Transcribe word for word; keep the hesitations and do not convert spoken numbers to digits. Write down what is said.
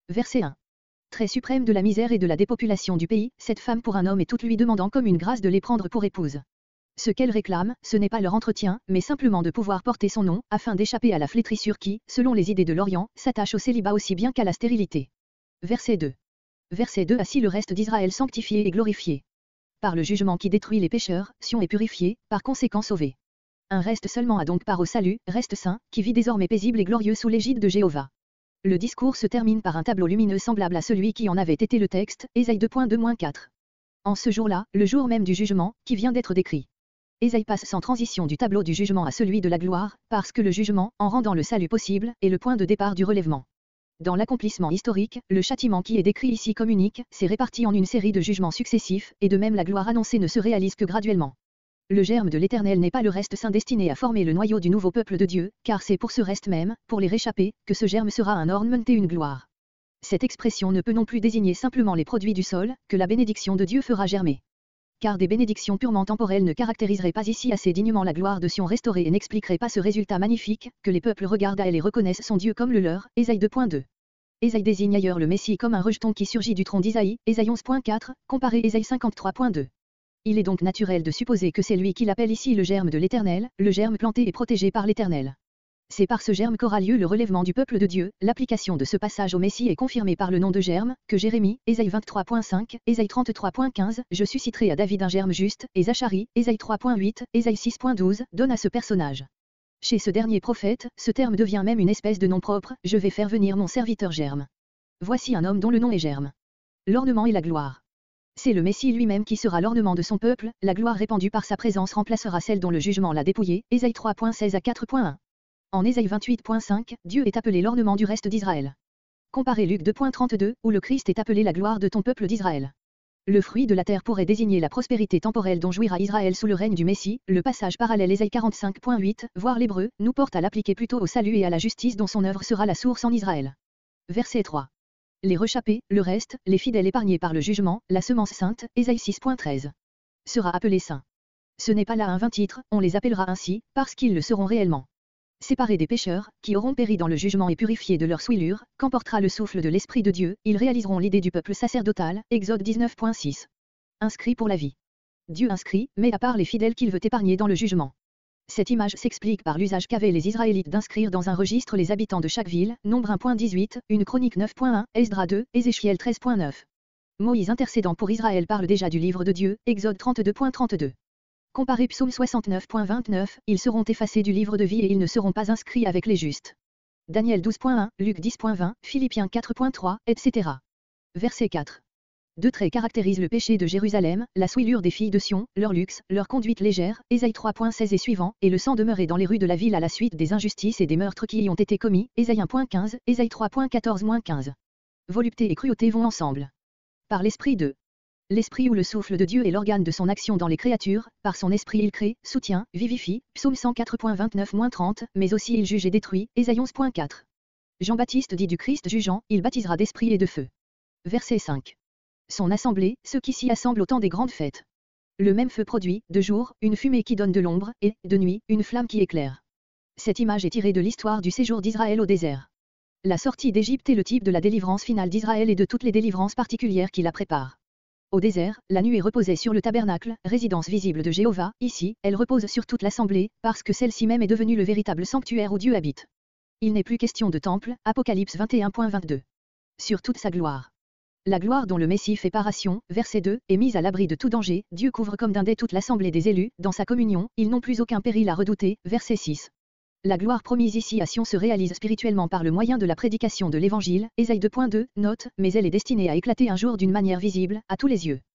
Verset un. Trait suprême de la misère et de la dépopulation du pays, cette femme pour un homme et toute lui demandant comme une grâce de les prendre pour épouse. Ce qu'elle réclame, ce n'est pas leur entretien, mais simplement de pouvoir porter son nom, afin d'échapper à la flétrissure qui, selon les idées de l'Orient, s'attache au célibat aussi bien qu'à la stérilité. Verset deux. Verset deux. Ainsi le reste d'Israël sanctifié et glorifié. Par le jugement qui détruit les pécheurs, Sion est purifié, par conséquent sauvé. Un reste seulement a donc part au salut, reste saint, qui vit désormais paisible et glorieux sous l'égide de Jéhovah. Le discours se termine par un tableau lumineux semblable à celui qui en avait été le texte, Ésaïe deux point deux quatre. En ce jour-là, le jour même du jugement, qui vient d'être décrit. Ésaïe passe sans transition du tableau du jugement à celui de la gloire, parce que le jugement, en rendant le salut possible, est le point de départ du relèvement. Dans l'accomplissement historique, le châtiment qui est décrit ici comme unique, s'est réparti en une série de jugements successifs, et de même la gloire annoncée ne se réalise que graduellement. Le germe de l'Éternel n'est pas le reste saint destiné à former le noyau du nouveau peuple de Dieu, car c'est pour ce reste même, pour les réchappés, que ce germe sera un ornement et une gloire. Cette expression ne peut non plus désigner simplement les produits du sol, que la bénédiction de Dieu fera germer. Car des bénédictions purement temporelles ne caractériseraient pas ici assez dignement la gloire de Sion restaurée et n'expliqueraient pas ce résultat magnifique, que les peuples regardent à elle et reconnaissent son Dieu comme le leur, Ésaïe deux point deux. Ésaïe désigne ailleurs le Messie comme un rejeton qui surgit du tronc d'Isaïe, Ésaïe onze point quatre, comparé Ésaïe cinquante-trois point deux. Il est donc naturel de supposer que c'est lui qui l'appelle ici le germe de l'Éternel, le germe planté et protégé par l'Éternel. C'est par ce germe qu'aura lieu le relèvement du peuple de Dieu. L'application de ce passage au Messie est confirmée par le nom de germe, que Jérémie, Ésaïe vingt-trois point cinq, Ésaïe trente-trois point quinze, je susciterai à David un germe juste, et Zacharie, Ésaïe trois point huit, Ésaïe six point douze, donne à ce personnage. Chez ce dernier prophète, ce terme devient même une espèce de nom propre, je vais faire venir mon serviteur germe. Voici un homme dont le nom est germe. L'ornement et la gloire. C'est le Messie lui-même qui sera l'ornement de son peuple, la gloire répandue par sa présence remplacera celle dont le jugement l'a dépouillé, Ésaïe trois point seize à quatre point un. En Ésaïe vingt-huit point cinq, Dieu est appelé l'ornement du reste d'Israël. Comparez Luc deux point trente-deux, où le Christ est appelé la gloire de ton peuple d'Israël. Le fruit de la terre pourrait désigner la prospérité temporelle dont jouira Israël sous le règne du Messie. Le passage parallèle Ésaïe quarante-cinq point huit, voire l'hébreu, nous porte à l'appliquer plutôt au salut et à la justice dont son œuvre sera la source en Israël. Verset trois. Les rechappés, le reste, les fidèles épargnés par le jugement, la semence sainte, Ésaïe six point treize. Sera appelé saint. Ce n'est pas là un vain titre, on les appellera ainsi, parce qu'ils le seront réellement. Séparés des pécheurs, qui auront péri dans le jugement et purifiés de leur souillure, qu'emportera le souffle de l'Esprit de Dieu, ils réaliseront l'idée du peuple sacerdotal, Exode dix-neuf point six. Inscrit pour la vie. Dieu inscrit, mais à part les fidèles qu'il veut épargner dans le jugement. Cette image s'explique par l'usage qu'avaient les Israélites d'inscrire dans un registre les habitants de chaque ville, Nombre un point dix-huit, une Chronique neuf point un, Esdras deux, Ézéchiel treize point neuf. Moïse intercédant pour Israël parle déjà du livre de Dieu, Exode trente-deux point trente-deux. Comparez Psaume soixante-neuf point vingt-neuf, ils seront effacés du livre de vie et ils ne seront pas inscrits avec les justes. Daniel douze point un, Luc dix point vingt, Philippiens quatre point trois, et cetera. Verset quatre. Deux traits caractérisent le péché de Jérusalem, la souillure des filles de Sion, leur luxe, leur conduite légère, Ésaïe trois point seize et suivant, et le sang demeuré dans les rues de la ville à la suite des injustices et des meurtres qui y ont été commis, Ésaïe un point quinze, Ésaïe trois point quatorze quinze. Volupté et cruauté vont ensemble. Par l'esprit de l'esprit où le souffle de Dieu est l'organe de son action dans les créatures, par son esprit il crée, soutient, vivifie, Psaume cent quatre point vingt-neuf trente, mais aussi il juge et détruit, Ésaïe onze point quatre. Jean-Baptiste dit du Christ jugeant, il baptisera d'esprit et de feu. Verset cinq. Son assemblée, ceux qui s'y assemblent au temps des grandes fêtes. Le même feu produit, de jour, une fumée qui donne de l'ombre, et, de nuit, une flamme qui éclaire. Cette image est tirée de l'histoire du séjour d'Israël au désert. La sortie d'Égypte est le type de la délivrance finale d'Israël et de toutes les délivrances particulières qui la préparent. Au désert, la nuée reposait sur le tabernacle, résidence visible de Jéhovah, ici, elle repose sur toute l'assemblée, parce que celle-ci même est devenue le véritable sanctuaire où Dieu habite. Il n'est plus question de temple, Apocalypse vingt et un point vingt-deux. Sur toute sa gloire. La gloire dont le Messie fait paration, verset deux, est mise à l'abri de tout danger, Dieu couvre comme d'un dais toute l'assemblée des élus, dans sa communion, ils n'ont plus aucun péril à redouter, verset six. La gloire promise ici à Sion se réalise spirituellement par le moyen de la prédication de l'Évangile, Ésaïe deux point deux, note, mais elle est destinée à éclater un jour d'une manière visible, à tous les yeux.